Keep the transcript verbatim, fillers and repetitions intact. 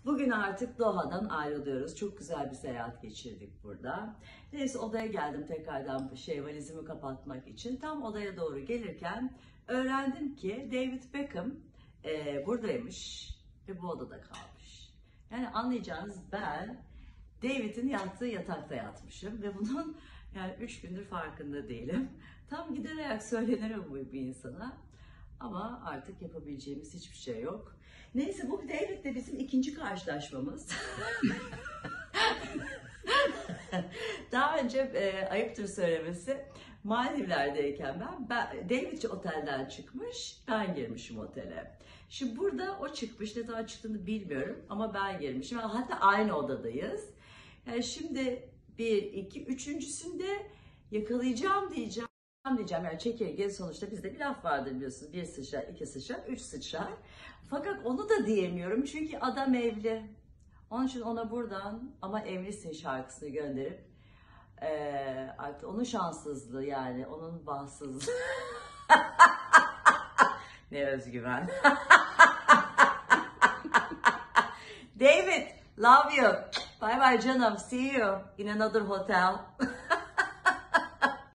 Bugün artık Doha'dan ayrılıyoruz. Çok güzel bir seyahat geçirdik burada. Neyse odaya geldim tekrardan şey valizimi kapatmak için. Tam odaya doğru gelirken öğrendim ki David Beckham e, buradaymış ve bu odada kalmış. Yani anlayacağınız ben David'in yattığı yatakta yatmışım ve bunun yani üç gündür farkında değilim. Tam gider ayak söylenir bu bir insana. Ama artık yapabileceğimiz hiçbir şey yok. Neyse bu David de bizim ikinci karşılaşmamız. Daha önce e, ayıptır söylemesi Maldivler'deyken ben, ben David otelden çıkmış, ben girmişim otele. Şimdi burada o çıkmış, ne zaman çıktığını bilmiyorum ama ben girmişim. Hatta aynı odadayız. Yani şimdi bir, iki, üçüncüsünde yakalayacağım diyeceğim. diyeceğim yani çekirge sonuçta bizde bir laf vardır biliyorsunuz, bir sıçrar, iki sıçrar, üç sıçrar. Fakat onu da diyemiyorum çünkü adam evli. Onun için ona buradan ama evlisin şarkısını gönderip ee, artık onun şanssızlığı yani onun bahtsızlığı. Ne özgüven. David, love you. Bye bye canım. See you in another hotel.